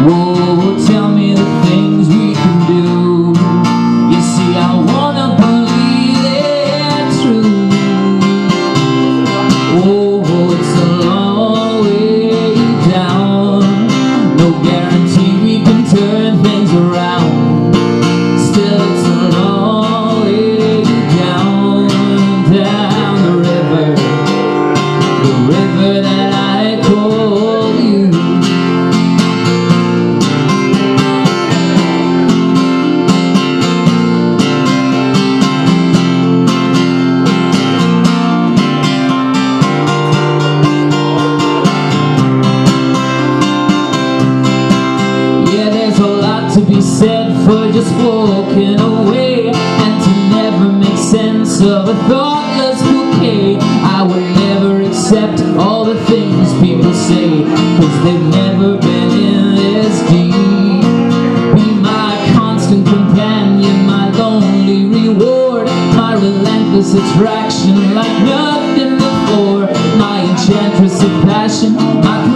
Oh, tell me the things we can do. You see, I wanna believe they're true. Oh, it's a long way down. No guarantee we can turn things around. Still, it's a long way down, down the river that I call you. To be said for just walking away, and to never make sense of a thoughtless bouquet. I would never accept all the things people say, 'cause they've never been in this deep. Be my constant companion, my lonely reward, my relentless attraction like nothing before, my enchantress of passion, my